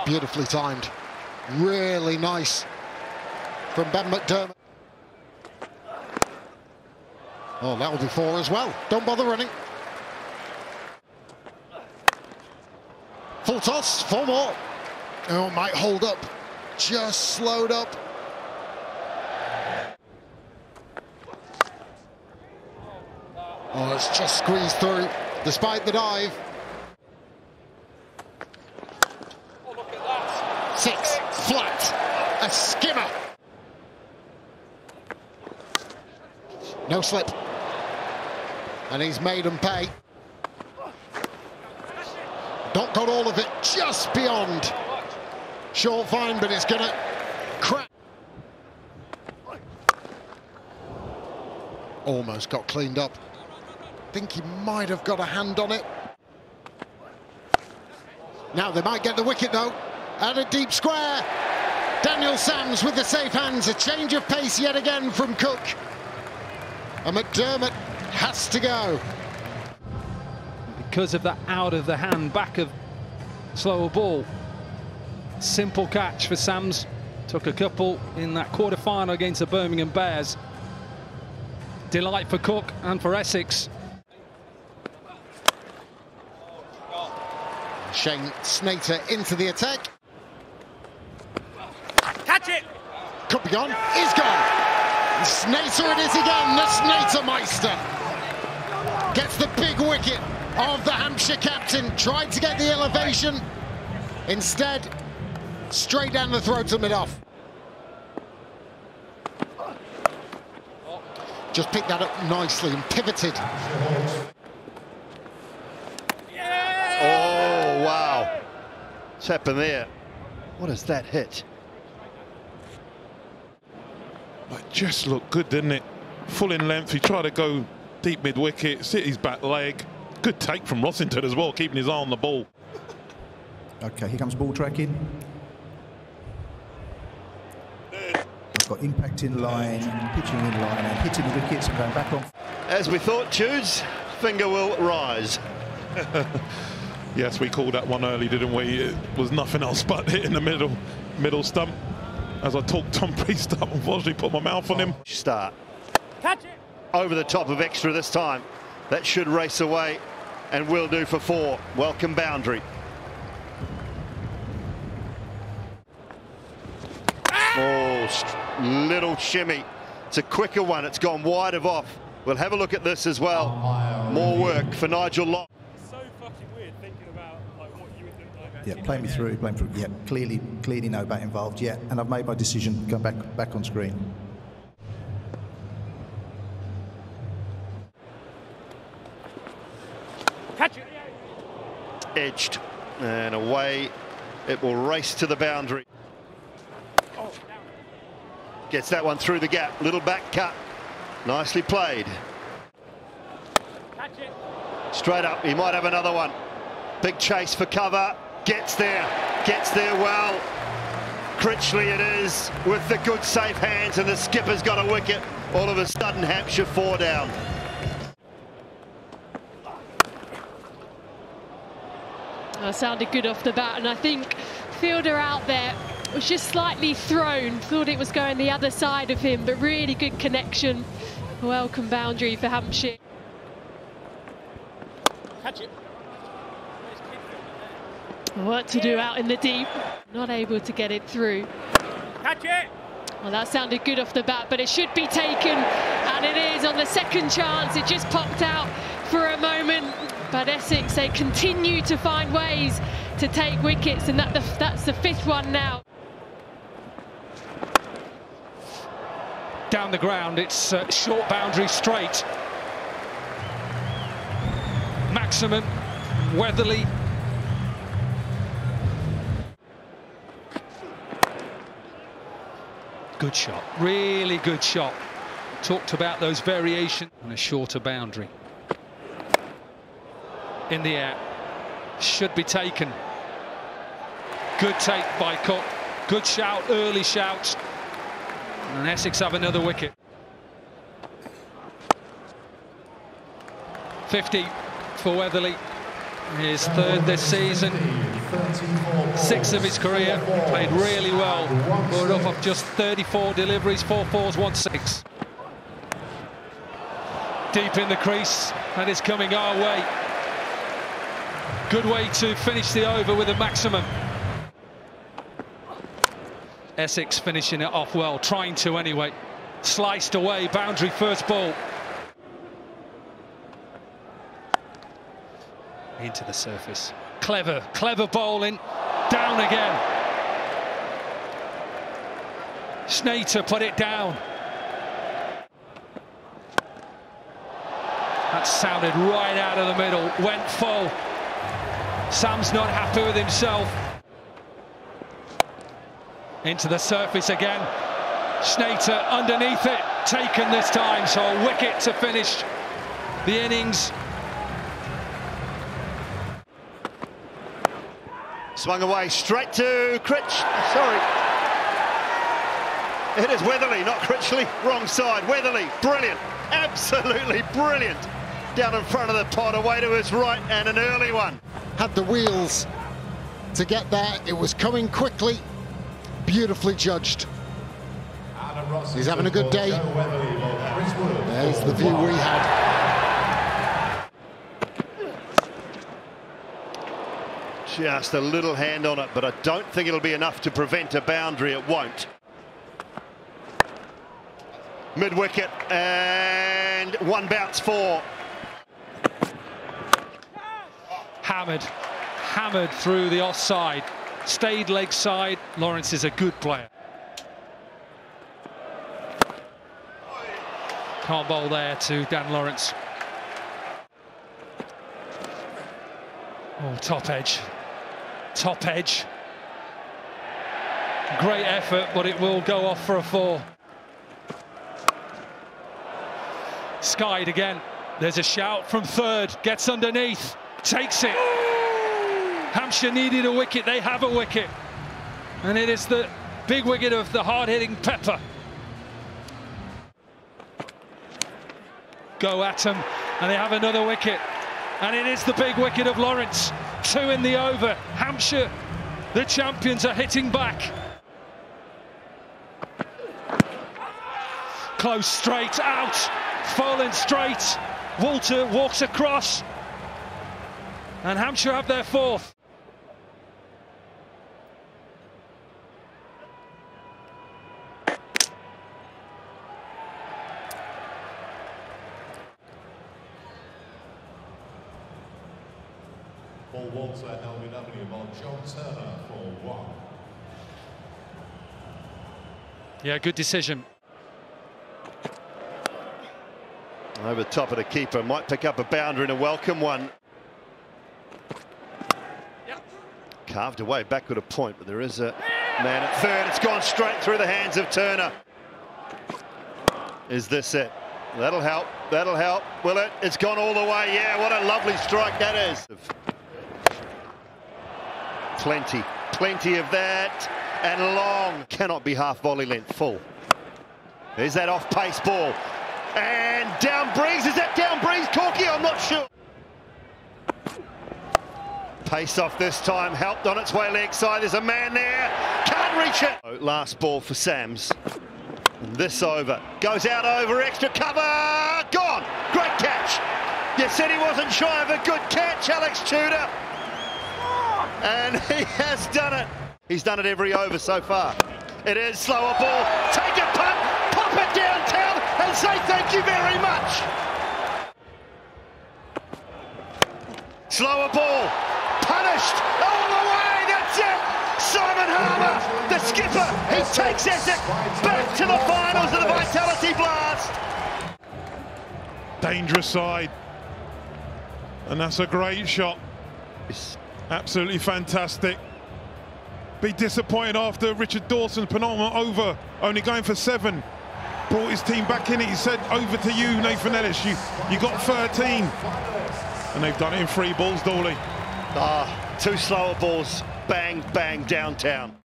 Beautifully timed. Really nice from Ben McDermott. Oh, that'll be 4 as well. Don't bother running. Full toss, 4 more. Oh, might hold up. Just slowed up. Oh, it's just squeezed through, despite the dive. 6, flat, a skimmer. No slip. And he's made them pay. Not got all of it, just beyond. Short fine, but it's gonna crack. Almost got cleaned up. Think he might have got a hand on it. Now they might get the wicket though. At a deep square. Daniel Sams with the safe hands. A change of pace yet again from Cook. And McDermott has to go. Because of that out of the hand back of slower ball. Simple catch for Sams. Took a couple in that quarter-final against the Birmingham Bears. Delight for Cook and for Essex. Shane Snater into the attack. Catch it! Could be gone. Is gone. Snater it is again. The Snatermeister gets the big wicket of the Hampshire captain. Tried to get the elevation. Instead, straight down the throat of mid-off. Just picked that up nicely and pivoted. Oh, wow. What's happened there? What is that hit? It just looked good, didn't it? Full in length. He tried to go deep mid-wicket, sit his back leg. Good take from Rossington as well, keeping his eye on the ball. Okay, here comes ball tracking. I've got impact in line, pitching in line, and hitting the wickets and going back on. As we thought, Judes, finger will rise. Yes, we called that one early, didn't we? It was nothing else but hitting the middle stump. As I talked Tom Priest up, unfortunately put my mouth on him. Start. Catch it! Over the top of extra this time. That should race away and will do for 4. Welcome boundary. Oh, little shimmy. It's a quicker one. It's gone wide of off. We'll have a look at this as well. More work for Nigel Locke. It's so fucking weird thinking about like what you would think like. Yeah, play me through. Yeah, clearly no bat involved yet, and I've made my decision. Go back on screen. Catch it! Edged and away. It will race to the boundary. Gets that one through the gap. Little back cut. Nicely played. Catch it! Straight up. He might have another one. Big chase for cover. Gets there well. Critchley it is with the good safe hands, and the skipper's got a wicket. All of a sudden Hampshire 4 down. Sounded good off the bat, and I think fielder out there was just slightly thrown, thought it was going the other side of him, but really good connection. Welcome boundary for Hampshire. Catch it! What to do out in the deep, not able to get it through. Catch it! Well, that sounded good off the bat, but it should be taken, and it is on the second chance. It just popped out for a moment, but Essex, they continue to find ways to take wickets, and that's the 5th one now. Down the ground, it's short boundary straight. Maximum, Weatherly. Good shot, really good shot. Talked about those variations on a shorter boundary. In the air, should be taken. Good take by Cook, good shout, early shout. And Essex have another wicket. 50 for Weatherly. His third this season, 6 of his career, played really well. Brought up of just 34 deliveries, 4 fours, 1 6. Deep in the crease, and it's coming our way. Good way to finish the over with a maximum. Essex finishing it off well, trying to anyway. Sliced away, boundary first ball. Into the surface. Clever bowling. Down again. Snater put it down. That sounded right out of the middle. Went full. Sam's not happy with himself. Into the surface again. Snater underneath it. Taken this time, so a wicket to finish the innings. Swung away straight to Critch. Sorry. It is Weatherly, not Critchley. Wrong side. Weatherly, brilliant. Absolutely brilliant. Down in front of the pot, away to his right, and an early one. Had the wheels to get there. It was coming quickly. Beautifully judged. He's having a good day. There's the view we had. Just a little hand on it, but I don't think it'll be enough to prevent a boundary. It won't. Mid-wicket, and 1 bounce 4. Hammered through the offside. Stayed leg side. Lawrence is a good player. Can't bowl there to Dan Lawrence. Oh, top edge. Great effort, but it will go off for a 4. Skied again. There's a shout from third. Gets underneath. Takes it. Hampshire needed a wicket. They have a wicket. And it is the big wicket of the hard-hitting Pepper. Go at him. And they have another wicket. And it is the big wicket of Lawrence. 2 in the over. Hampshire, the champions, are hitting back. Close, straight, out. Full and straight. Walter walks across. And Hampshire have their 4th. For Walter, LBW on John Turner for 1. Yeah, good decision. Over the top of the keeper, might pick up a boundary and a welcome one. Carved away back with a point, but there is a man at third. It's gone straight through the hands of Turner. Is this it? That'll help. Will it? It's gone all the way. Yeah, what a lovely strike that is. Plenty of that, and long. Cannot be half volley length full. There's that off pace ball, and down breeze. Is that down breeze, Corky? I'm not sure. Pace off this time, helped on its way leg side. There's a man there, can't reach it. Last ball for Sams. And this over goes out over extra cover, gone. Great catch. You said he wasn't shy of a good catch, Alex Tudor. And he has done it. He's done it every over so far. It is slower ball. Take a punt, pop it downtown, and say thank you very much. Slower ball, punished all the way. That's it. Simon Harmer, the skipper. He takes Essex back to the finals of the Vitality Blast. Dangerous side, and that's a great shot. Absolutely fantastic. Be disappointed after Richard Dawson's penultimate over, only going for 7. Brought his team back in it. He said, over to you, Nathan Ellis. You got 13. And they've done it in 3 balls, Dawley. 2 slower balls, bang, bang, downtown.